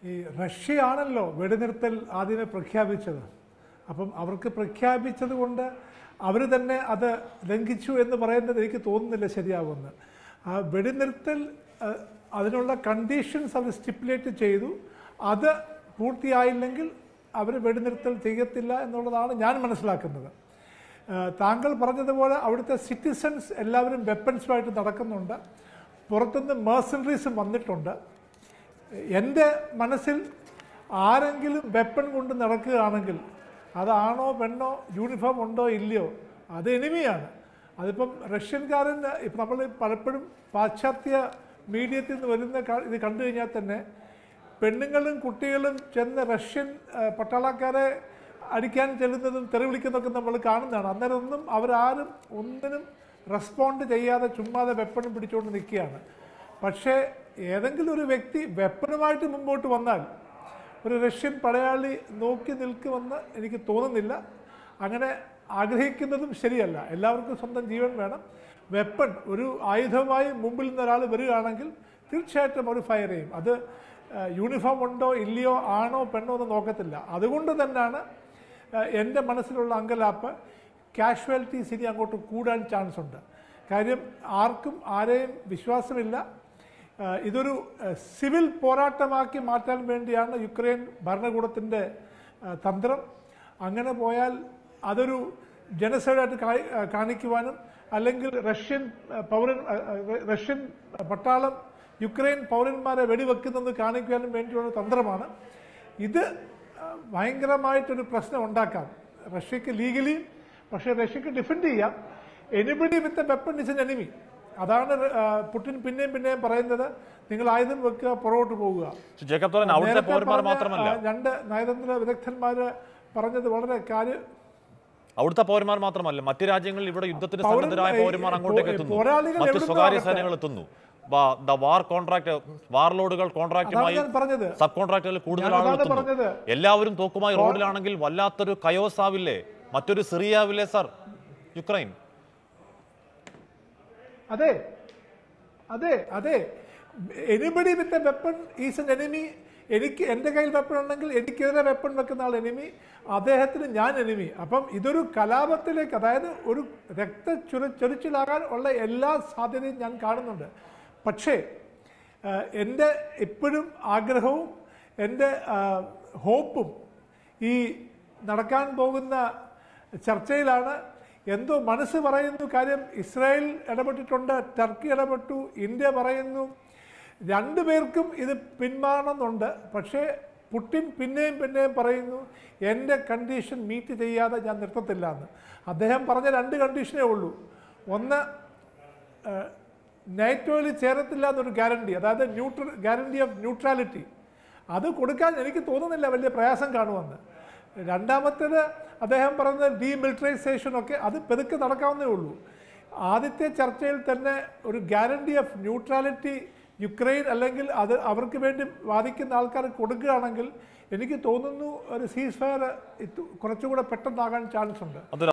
ഈ റഷ്യയാണല്ലോ വെടിനിർത്തൽ ആദ്യമേ പ്രഖ്യാപിച്ചത്. അപ്പം അവർക്ക് പ്രഖ്യാപിച്ചത് കൊണ്ട് അവർ തന്നെ അത് ലംഘിച്ചു എന്ന് പറയുന്നത് എനിക്ക് തോന്നുന്നില്ല ശരിയാവുമെന്ന്. ആ വെടിനിർത്തൽ അതിനുള്ള കണ്ടീഷൻസ് അവർ സ്റ്റിപ്പുലേറ്റ് ചെയ്തു. അത് പൂർത്തിയായില്ലെങ്കിൽ അവർ വെടിനിർത്തൽ ചെയ്യത്തില്ല എന്നുള്ളതാണ് ഞാൻ മനസ്സിലാക്കുന്നത്. താങ്കൾ പറഞ്ഞതുപോലെ അവിടുത്തെ സിറ്റിസൺസ് എല്ലാവരും വെപ്പൺസുമായിട്ട് നടക്കുന്നുണ്ട്. പുറത്തുനിന്ന് മേഴ്സണറീസും വന്നിട്ടുണ്ട്. എൻ്റെ മനസ്സിൽ ആരെങ്കിലും വെപ്പൺ കൊണ്ട് നടക്കുകയാണെങ്കിൽ അതാണോ പെണ്ണോ യൂണിഫോം ഉണ്ടോ ഇല്ലയോ അത് എനിമിയാണ്. അതിപ്പം റഷ്യൻകാരൻ ഇപ്പം നമ്മൾ പലപ്പോഴും പാശ്ചാത്യ മീഡിയത്തിൽ നിന്ന് വരുന്ന ഇത് കണ്ടു കഴിഞ്ഞാൽ തന്നെ പെണ്ണുങ്ങളും കുട്ടികളും ചെന്ന് റഷ്യൻ പട്ടാളക്കാരെ അടിക്കാൻ ചെല്ലുന്നതും തെറി വിളിക്കുന്നതൊക്കെ നമ്മൾ കാണുന്നതാണ്. അന്നേരം ഒന്നും അവരാരും ഒന്നിനും റെസ്പോണ്ട് ചെയ്യാതെ ചുമ്മാതെ വെപ്പണും പിടിച്ചുകൊണ്ട് നിൽക്കുകയാണ്. പക്ഷേ ഏതെങ്കിലും ഒരു വ്യക്തി വെപ്പണുമായിട്ട് മുമ്പോട്ട് വന്നാൽ ഒരു റഷ്യൻ പടയാളി നോക്കി നിൽക്കുമെന്ന് എനിക്ക് തോന്നുന്നില്ല. അങ്ങനെ ആഗ്രഹിക്കുന്നതും ശരിയല്ല. എല്ലാവർക്കും സ്വന്തം ജീവൻ വേണം. വെപ്പൺ ഒരു ആയുധമായി മുമ്പിൽ നിന്ന് ഒരാൾ വരികയാണെങ്കിൽ തീർച്ചയായിട്ടും അവർ ഫയർ ചെയ്യും. അത് യൂണിഫോം ഉണ്ടോ ഇല്ലയോ ആണോ പെണ്ണോ എന്ന് നോക്കത്തില്ല. അതുകൊണ്ട് തന്നെയാണ് എൻ്റെ മനസ്സിലുള്ള അങ്കലാപ്പ് കാഷ്വാലിറ്റീസ് ഇനി അങ്ങോട്ട് കൂടാൻ ചാൻസ് ഉണ്ട്. കാര്യം ആർക്കും ആരെയും വിശ്വാസമില്ല. ഇതൊരു സിവിൽ പോരാട്ടമാക്കി മാറ്റാൻ വേണ്ടിയാണ് യുക്രൈൻ ഭരണകൂടത്തിൻ്റെ തന്ത്രം. അങ്ങനെ പോയാൽ അതൊരു ജനസൈഡായിട്ട് കാണിക്കുവാനും അല്ലെങ്കിൽ റഷ്യൻ പട്ടാളം യുക്രൈൻ പൗരന്മാരെ വെടിവെക്കുന്നെന്ന് കാണിക്കുവാനും വേണ്ടിയുള്ള തന്ത്രമാണ് ഇത്. ഭയങ്കരമായിട്ടൊരു പ്രശ്നം ഉണ്ടാക്കാം റഷ്യക്ക് ലീഗലി. പക്ഷേ റഷ്യക്ക് ഡിഫെൻഡ് ചെയ്യാം. Anybody with a weapon is an enemy. അതാണ് പുടിൻ പിന്നെയും പറയുന്നത്. നിങ്ങൾ ആയുധം വെക്കുക, പുറകോട്ട് പോകുക. രണ്ട് നയതന്ത്ര വിദഗ്ധന്മാർ പറഞ്ഞത് വളരെ അവിടുത്തെ പൗരന്മാർ മാത്രമല്ല, മറ്റു രാജ്യങ്ങളിൽ ഇവിടെ യുദ്ധത്തിന് സന്നദ്ധരായ പൗരന്മാർ അങ്ങോട്ടേക്ക് എത്തുന്നു, മറ്റ് സ്വകാര്യ സേനകൾ എത്തുന്നു. വാർലോഡുകൾ കോൺട്രാക്ടുമായി സബ് കോൺട്രാക്ടുകൾ കൂടുതൽ ആളുകൾ എത്തുന്നു. എല്ലാവരും തോക്കുമായി റോഡിലാണെങ്കിൽ വല്ലാത്തൊരു കയോസ് ആവില്ലേ, മറ്റൊരു സിറിയ ആവില്ലേ സർ യുക്രൈൻ? അതെ അതെ അതെ anybody with a weapon is an enemy. എനിക്ക് എൻ്റെ കയ്യിൽ വെപ്പൺ ഉണ്ടെങ്കിൽ എനിക്കെതിരെ വെപ്പൺ വെക്കുന്ന ആൾ എനിമി, അദ്ദേഹത്തിന് ഞാൻ എനിമി. അപ്പം ഇതൊരു കലാപത്തിലേക്ക്, അതായത് ഒരു രക്തച്ചൊരിച്ചിലാകാൻ ഉള്ള എല്ലാ സാധ്യതയും ഞാൻ കാണുന്നുണ്ട്. പക്ഷേ എൻ്റെ ഇപ്പോഴും ആഗ്രഹവും എൻ്റെ ഹോപ്പും ഈ നടക്കാൻ പോകുന്ന ചർച്ചയിലാണ്. എന്തോ മനസ്സ് പറയുന്നു. കാര്യം ഇസ്രായേൽ ഇടപെട്ടിട്ടുണ്ട്, ടർക്കി ഇടപെട്ടു, ഇന്ത്യ പറയുന്നു. രണ്ടുപേർക്കും ഇത് പിന്മാറണമെന്നുണ്ട്. പക്ഷേ പുടിൻ പിന്നെയും പറയുന്നു എൻ്റെ കണ്ടീഷൻ മീറ്റ് ചെയ്യാതെ ഞാൻ നിർത്തത്തില്ല എന്ന്. അദ്ദേഹം പറഞ്ഞ രണ്ട് കണ്ടീഷനേ ഉള്ളൂ. ഒന്ന്, നാറ്റോയിൽ ചേരത്തില്ല എന്നൊരു ഗ്യാരണ്ടി, അതായത് ഗ്യാരണ്ടി ഓഫ് ന്യൂട്രാലിറ്റി. അത് കൊടുക്കാൻ എനിക്ക് തോന്നുന്നില്ല വലിയ പ്രയാസം കാണുമെന്ന്. രണ്ടാമത്തേത് അദ്ദേഹം പറയുന്നത് ഡീമിലിറ്ററൈസേഷനൊക്കെ അത് പെതുക്കെ നടക്കാവുന്നേ ഉള്ളൂ. ആദ്യത്തെ ചർച്ചയിൽ തന്നെ ഒരു ഗ്യാരണ്ടി ഓഫ് ന്യൂട്രാലിറ്റി യുക്രൈൻ അല്ലെങ്കിൽ അത് അവർക്ക് വേണ്ടി വാദിക്കുന്ന ആൾക്കാർ കൊടുക്കുകയാണെങ്കിൽ എനിക്ക് തോന്നുന്നു ഒരു സീസ് ഫയർ കുറച്ചുകൂടെ പെട്ടെന്നാകാൻ ചാൻസ് ഉണ്ട്.